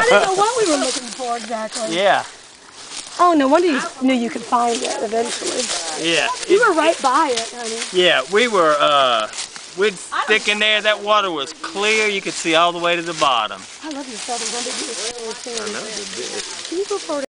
didn't know what we were looking for exactly. Yeah. Oh, no wonder you knew you could find it eventually. Yeah. You were right by it, honey. Yeah, we'd stick in there. That water was clear. You could see all the way to the bottom. I love your feathers. I did you. I know, they're big. Can you go forward?